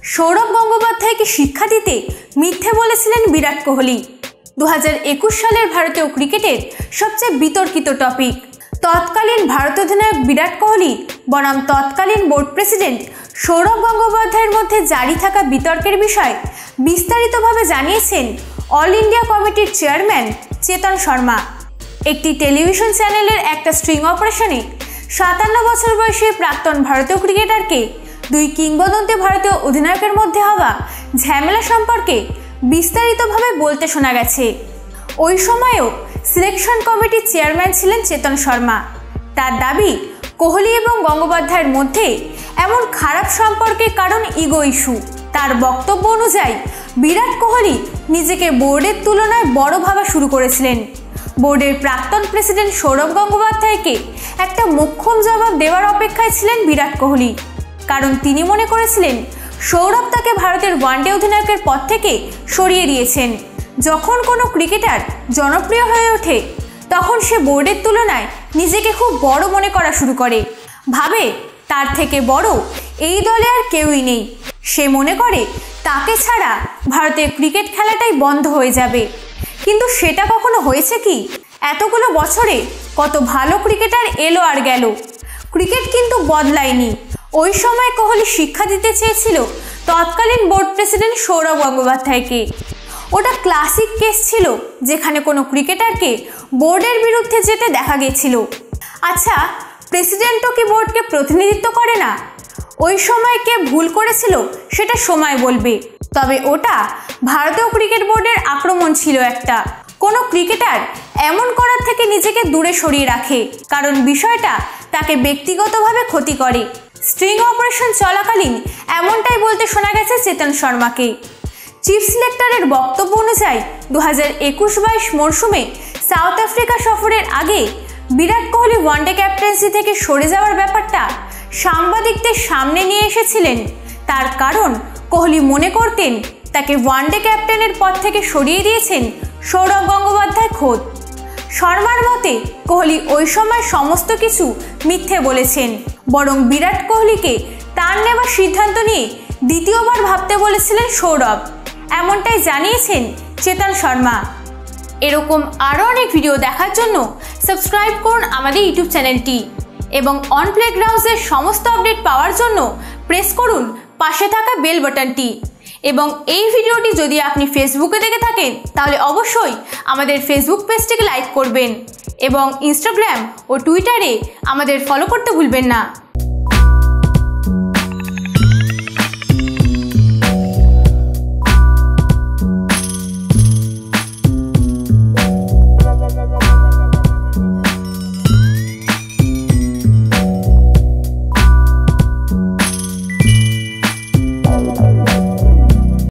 সৌরভ গঙ্গোপাধ্যায়কে শিক্ষা দিতে মিথ্যে বলেছিলেন বিরাট কোহলি। 2021 সালের ভারতীয় ক্রিকেটের সবচেয়ে বিতর্কিত টপিক। তৎকালীন ভারত অধিনায়ক বিরাট কোহলি বনাম তৎকালীন বোর্ড প্রেসিডেন্ট সৌরভ গঙ্গোপাধ্যায়ের মধ্যে জারি থাকা বিতর্কের বিষয় বিস্তারিতভাবে জানিয়েছেন অল ইন্ডিয়া কমিটির চেয়ারম্যান চেতন শর্মা। একটি টেলিভিশন চ্যানেলের একটা স্ট্রিং অপারেশনে 57 বছর বয়সী প্রাক্তন ভারতীয় ক্রিকেটারকে দুই কিংবদন্তি ভারতীয় অধিনায়কের মধ্যে হওয়া ঝামেলা সম্পর্কে বিস্তারিতভাবে বলতে শোনা গেছে। ওই সময়েও সিলেকশন কমিটির চেয়ারম্যান ছিলেন চেতন শর্মা। তার দাবি, কোহলি এবং গঙ্গোপাধ্যায়ের মধ্যে এমন খারাপ সম্পর্কের কারণ ইগো ইস্যু। তার বক্তব্য অনুযায়ী বিরাট কোহলি নিজেকে বোর্ডের তুলনায় বড় ভাবা শুরু করেছিলেন। বোর্ডের প্রাক্তন প্রেসিডেন্ট সৌরভ গঙ্গোপাধ্যায়কে একটা মোক্ষম জবাব দেওয়ার অপেক্ষায় ছিলেন বিরাট কোহলি, কারণ তিনি মনে করেছিলেন সৌরভ তাকে ভারতের ওয়ানডে অধিনায়কের পদ থেকে সরিয়ে দিয়েছেন। যখন কোনো ক্রিকেটার জনপ্রিয় হয়ে ওঠে তখন সে বোর্ডের তুলনায় নিজেকে খুব বড় মনে করা শুরু করে, ভাবে তার থেকে বড় এই দলে আর কেউই নেই। সে মনে করে তাকে ছাড়া ভারতের ক্রিকেট খেলাটাই বন্ধ হয়ে যাবে। কিন্তু সেটা কখনো হয়েছে কি? এতগুলো বছরে কত ভালো ক্রিকেটার এলো আর গেল, ক্রিকেট কিন্তু বদলায়নি। ওই সময় কোহলি শিক্ষা দিতে চেয়েছিল তৎকালীন বোর্ড প্রেসিডেন্ট সৌরভ গঙ্গোপাধ্যায়কে। ওটা ক্লাসিক কেস ছিল যেখানে কোনো ক্রিকেটারকে বোর্ডের বিরুদ্ধে যেতে দেখা গেছিল। আচ্ছা, প্রেসিডেন্টও কি বোর্ডকে প্রতিনিধিত্ব করে না? ওই সময় কে ভুল করেছিল সেটা সময় বলবে। তবে ওটা ভারতীয় ক্রিকেট বোর্ডের আক্রমণ ছিল একটা। কোনো ক্রিকেটার এমন করার থেকে নিজেকে দূরে সরিয়ে রাখে, কারণ বিষয়টা তাকে ব্যক্তিগতভাবে ক্ষতি করে। স্ট্রিং অপারেশন চলাকালীন এমনটাই বলতে শোনা গেছে চেতন শর্মাকে। চিফ সিলেক্টরের বক্তব্য অনুযায়ী 2021-22 মরশুমে সাউথ আফ্রিকা সফরের আগে বিরাট কোহলি ওয়ানডে ক্যাপ্টেন্সি থেকে সরে যাওয়ার ব্যাপারটা সাংবাদিকদের সামনে নিয়ে এসেছিলেন। তার কারণ, কোহলি মনে করতেন তাকে ওয়ানডে ক্যাপ্টেনের পদ থেকে সরিয়ে দিয়েছেন সৌরভ গঙ্গোপাধ্যায় খোদ। শর্মার মতে কোহলি ওই সময় সমস্ত কিছু মিথ্যে বলেছেন, বরং বিরাট কোহলিকে তার নেওয়ার সিদ্ধান্ত নিয়ে দ্বিতীয়বার ভাবতে বলেছিলেন সৌরভ। এমনটাই জানিয়েছেন চেতন শর্মা। এরকম আরও অনেক ভিডিও দেখার জন্য সাবস্ক্রাইব করুন আমাদের ইউটিউব চ্যানেলটি এবং অন প্লেগ্রাউন্ডসের সমস্ত আপডেট পাওয়ার জন্য প্রেস করুন পাশে থাকা বেল বাটনটি। এবং এই ভিডিওটি যদি আপনি ফেসবুকে দেখে থাকেন তাহলে অবশ্যই আমাদের ফেসবুক পেজটিকে লাইক করবেন এবং ইনস্টাগ্রাম ও টুইটারে আমাদের ফলো করতে ভুলবেন না।